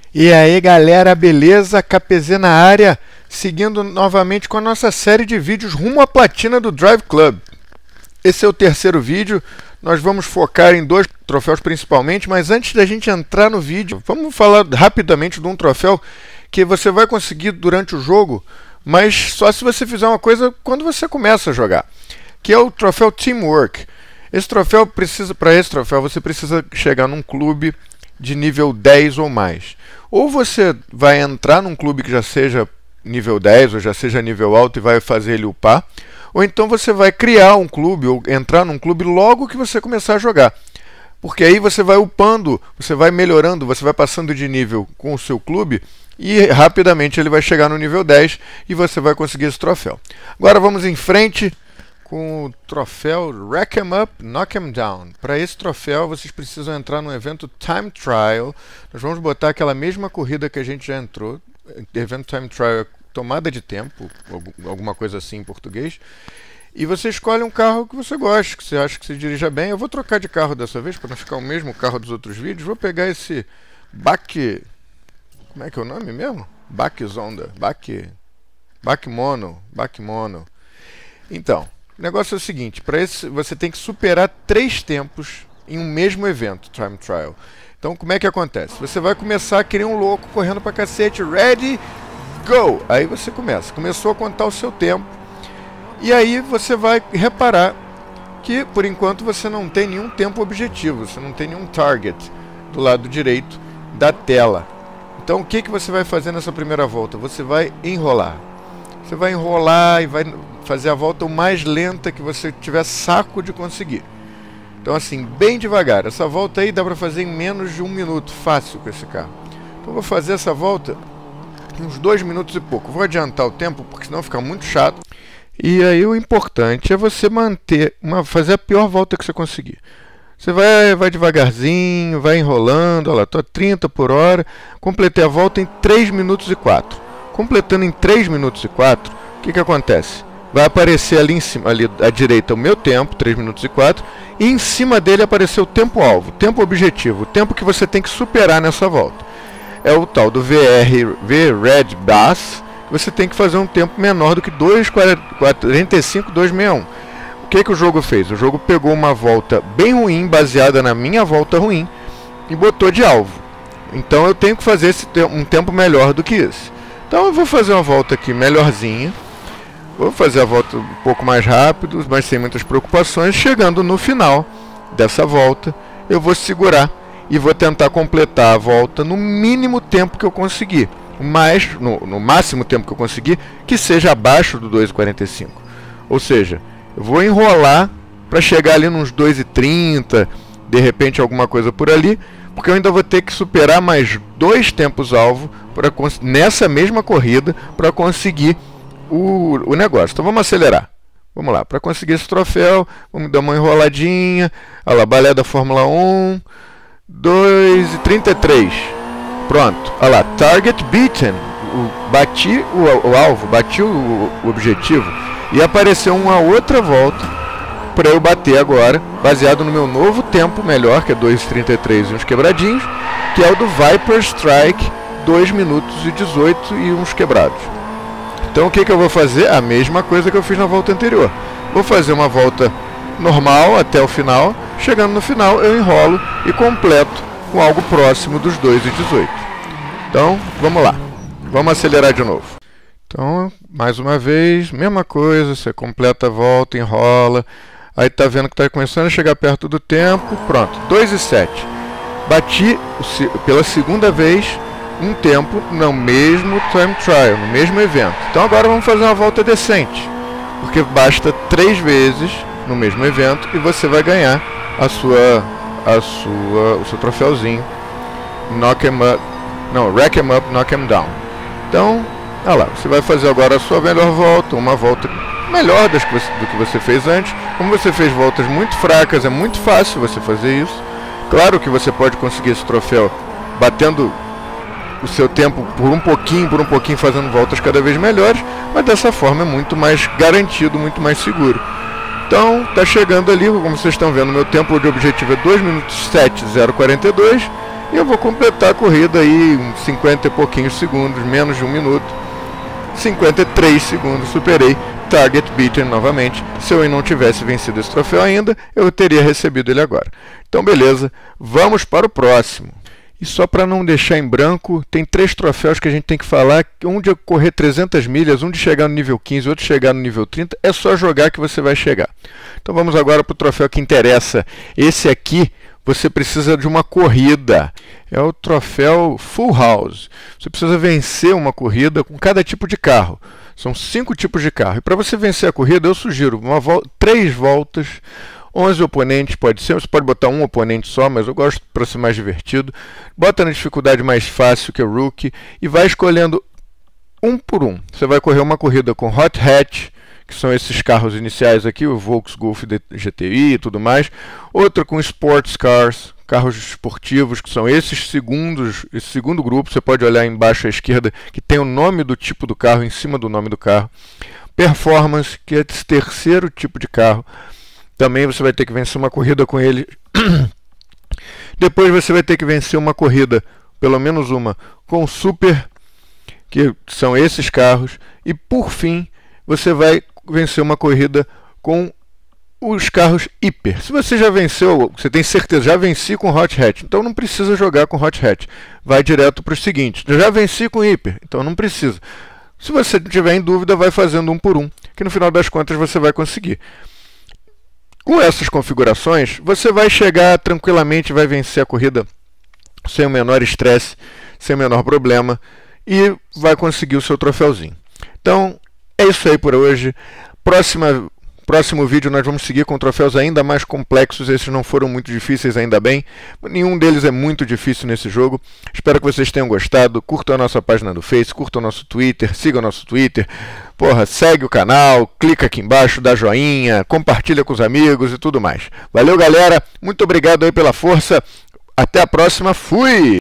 E aí galera, beleza? KPZ na área, seguindo novamente com a nossa série de vídeos rumo à platina do Drive Club. Esse é o terceiro vídeo, nós vamos focar em dois troféus principalmente, mas antes da gente entrar no vídeo, vamos falar rapidamente de um troféu que você vai conseguir durante o jogo, mas só se você fizer uma coisa quando você começa a jogar, que é o troféu Teamwork. Para esse troféu você precisa chegar num clube de nível 10 ou mais. Ou você vai entrar num clube que já seja nível 10 ou já seja nível alto e vai fazer ele upar, ou então você vai criar um clube ou entrar num clube logo que você começar a jogar. Porque aí você vai upando, você vai melhorando, você vai passando de nível com o seu clube e rapidamente ele vai chegar no nível 10 e você vai conseguir esse troféu. Agora vamos em frente com o troféu Rack 'em Up, Knock 'em Down. Para esse troféu vocês precisam entrar no evento Time Trial. Nós vamos botar aquela mesma corrida que a gente já entrou. Evento Time Trial é tomada de tempo, alguma coisa assim em português. E você escolhe um carro que você gosta, que você acha que se dirija bem. Eu vou trocar de carro dessa vez para não ficar o mesmo carro dos outros vídeos. Vou pegar esse Bak... Como é que é o nome mesmo? Bakzonda. Bakmono. Então, o negócio é o seguinte, para esse você tem que superar 3 tempos em um mesmo evento, Time Trial. Então como é que acontece? Você vai começar a querer um louco correndo pra cacete, ready, go! Aí você começou a contar o seu tempo, e aí você vai reparar que por enquanto você não tem nenhum tempo objetivo, você não tem nenhum target do lado direito da tela. Então o que você vai fazer nessa primeira volta? Você vai enrolar. Você vai enrolar e vai fazer a volta o mais lenta que você tiver saco de conseguir. Então assim, bem devagar. Essa volta aí dá para fazer em menos de 1 minuto, fácil com esse carro. Então eu vou fazer essa volta em uns 2 minutos e pouco. Vou adiantar o tempo, porque senão fica muito chato. E aí o importante é você fazer a pior volta que você conseguir. Você vai devagarzinho, vai enrolando, olha lá, estou a 30 por hora. Completei a volta em 3 minutos e 4. Completando em 3 minutos e 4, o que acontece? Vai aparecer ali em cima, ali à direita, o meu tempo, 3 minutos e 4, e em cima dele apareceu o tempo-alvo, tempo objetivo, o tempo que você tem que superar nessa volta. É o tal do VRED Bass, que você tem que fazer um tempo menor do que 2:45.261. O que o jogo fez? O jogo pegou uma volta bem ruim, baseada na minha volta ruim, e botou de alvo. Então eu tenho que fazer um tempo melhor do que esse. Então eu vou fazer uma volta aqui melhorzinha. Vou fazer a volta um pouco mais rápido, mas sem muitas preocupações. Chegando no final dessa volta, eu vou segurar e vou tentar completar a volta no mínimo tempo que eu conseguir. No máximo tempo que eu conseguir, que seja abaixo do 2:45. Ou seja, eu vou enrolar para chegar ali nos 2:30, de repente alguma coisa por ali, porque eu ainda vou ter que superar mais 2 tempos-alvo nessa mesma corrida para conseguir o negócio. Então vamos acelerar. Vamos lá, para conseguir esse troféu, vamos dar uma enroladinha. Olha lá, balé da Fórmula 1, 2:33. Pronto, olha lá, target beaten. Bati o alvo, bati o objetivo. E apareceu uma outra volta para eu bater agora, baseado no meu novo tempo melhor, que é 2:33 e uns quebradinhos, que é o do Viper Strike, 2 minutos e 18 e uns quebrados. Então o que eu vou fazer? A mesma coisa que eu fiz na volta anterior. Vou fazer uma volta normal até o final. Chegando no final eu enrolo e completo com algo próximo dos 2:18. Então vamos lá, vamos acelerar de novo. Então mais uma vez, mesma coisa, você completa a volta, enrola. Aí tá vendo que está começando a chegar perto do tempo. Pronto, 2:07. Bati pela segunda vez um tempo no mesmo Time Trial, no mesmo evento. Então agora vamos fazer uma volta decente, porque basta 3 vezes no mesmo evento e você vai ganhar o seu troféuzinho Rack 'em Up, Knock 'em Down. Então, olha lá, você vai fazer agora a sua melhor volta, uma volta melhor do que você fez antes. Como você fez voltas muito fracas, é muito fácil você fazer isso. Claro que você pode conseguir esse troféu batendo o seu tempo por um pouquinho, fazendo voltas cada vez melhores, mas dessa forma é muito mais garantido, muito mais seguro. Então, está chegando ali, como vocês estão vendo, meu tempo de objetivo é 2 minutos 7:042, E eu vou completar a corrida aí uns 50 e pouquinhos segundos, menos de 1 minuto. 53 segundos, superei. Target beaten novamente. Se eu não tivesse vencido esse troféu ainda, eu teria recebido ele agora. Então beleza, vamos para o próximo. E só para não deixar em branco, tem 3 troféus que a gente tem que falar. Um de correr 300 milhas, um de chegar no nível 15, outro de chegar no nível 30. É só jogar que você vai chegar. Então vamos agora para o troféu que interessa. Esse aqui, você precisa de uma corrida. É o troféu Full House. Você precisa vencer uma corrida com cada tipo de carro. São 5 tipos de carro. E para você vencer a corrida, eu sugiro 3 voltas, 11 oponentes, pode ser. Você pode botar um oponente só, mas eu gosto para ser mais divertido. Bota na dificuldade mais fácil, que é o Rookie, e vai escolhendo um por um. Você vai correr uma corrida com Hot Hatch, que são esses carros iniciais aqui, o Volkswagen Golf GTI e tudo mais. Outra com Sports Cars, carros esportivos, que são esse segundo grupo. Você pode olhar embaixo à esquerda, que tem o nome do tipo do carro em cima do nome do carro. Performance, que é esse terceiro tipo de carro. Também você vai ter que vencer uma corrida com ele. Depois você vai ter que vencer uma corrida, pelo menos uma, com Super, que são esses carros. E por fim, você vai vencer uma corrida com os carros Hiper. Se você já venceu, você tem certeza, já venci com Hot Hatch, então não precisa jogar com Hot Hatch. Vai direto para os seguintes. Já venci com Hiper, então não precisa. Se você tiver em dúvida, vai fazendo um por um, que no final das contas você vai conseguir. Com essas configurações, você vai chegar tranquilamente, vai vencer a corrida sem o menor estresse, sem o menor problema, e vai conseguir o seu troféuzinho. Então, é isso aí por hoje. Próximo vídeo nós vamos seguir com troféus ainda mais complexos. Esses não foram muito difíceis, ainda bem. Nenhum deles é muito difícil nesse jogo. Espero que vocês tenham gostado. Curtam a nossa página do Face, curtam o nosso Twitter, sigam o nosso Twitter. Porra, segue o canal, clica aqui embaixo, dá joinha, compartilha com os amigos e tudo mais. Valeu, galera. Muito obrigado aí pela força. Até a próxima. Fui!